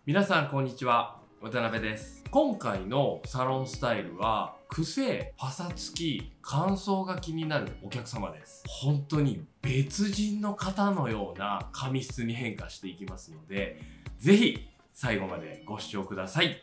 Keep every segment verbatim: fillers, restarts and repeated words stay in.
皆さんこんにちは、渡辺です。今回のサロンスタイルは癖、パサつき、乾燥が気になるお客様です。本当に別人の方のような髪質に変化していきますので、ぜひ最後までご視聴ください。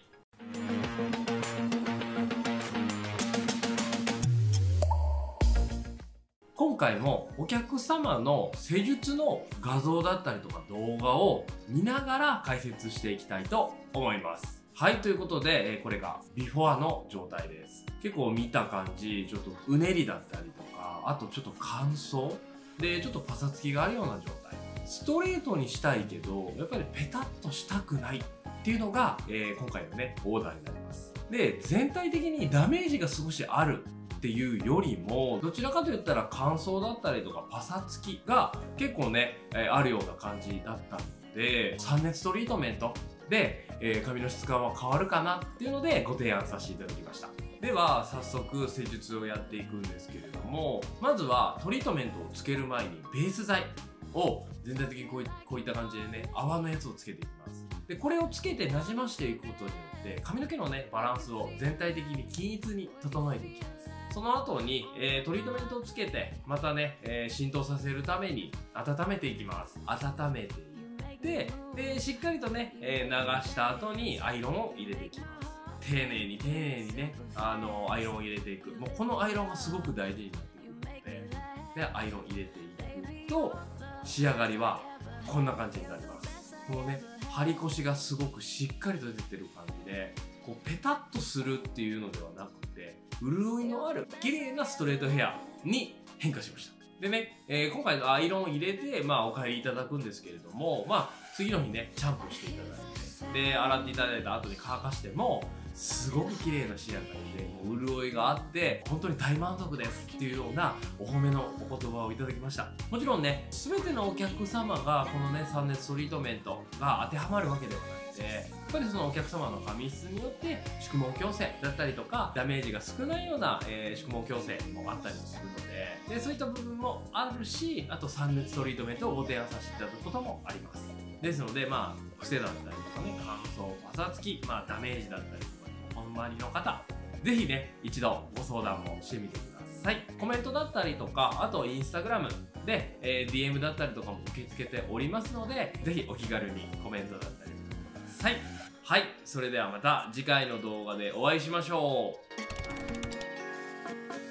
今回もお客様の施術の画像だったりとか動画を見ながら解説していきたいと思います。はい、ということで、これがビフォアの状態です。結構見た感じ、ちょっとうねりだったりとか、あとちょっと乾燥で、ちょっとパサつきがあるような状態。ストレートにしたいけど、やっぱりペタッとしたくないっていうのが、えー、今回のね、オーダーになります。で、全体的にダメージが少しあるっていうよりも、どちらかといったら乾燥だったりとかパサつきが結構ね、えー、あるような感じだったので、散熱トリートメントで、えー、髪の質感は変わるかなっていうのでご提案させていただきました。では早速施術をやっていくんですけれども、まずはトリートメントをつける前にベース剤を全体的にこういこういった感じでね、泡のやつをつけていきます。でこれをつけてなじましていくことによって髪の毛のねバランスを全体的に均一に整えていきます。その後に、えー、トリートメントをつけてまたね、えー、浸透させるために温めていきます。温めていってでしっかりとね、えー、流した後にアイロンを入れていきます。丁寧に丁寧にね、あのアイロンを入れていく。もうこのアイロンがすごく大事になってくるので、でアイロン入れていくと仕上がりはこんな感じになります。このね張り腰がすごくしっかりと出てる感じで、こうペタッとするっていうのではなくて、潤いのある綺麗なストレートヘアに変化しました。でね、えー、今回のアイロンを入れて、まあ、お帰りいただくんですけれども、まあ、次の日ねシャンプーしていただいて、で洗っていただいた後に乾かしてもすごく綺麗な仕上がりで、もう潤いがあって本当に大満足ですっていうようなお褒めのお言葉をいただきました。もちろんね、全てのお客様がこのね散熱トリートメントが当てはまるわけではなくて、やっぱりそのお客様の髪質によって宿毛矯正だったりとかダメージが少ないような、えー、宿毛矯正もあったりもするので、でそういった部分もあるし、あと散熱トリートメントをご提案させていただくこともあります。ですので、まあ癖だったりとかね、乾燥パサつき、まあ、ダメージだったりとかお困りの方、ぜひね一度ご相談もしてみてください。コメントだったりとか、あとインスタグラムで、えー、ディーエム だったりとかも受け付けておりますので、ぜひお気軽にコメントだったりとかください。はい、それではまた次回の動画でお会いしましょう。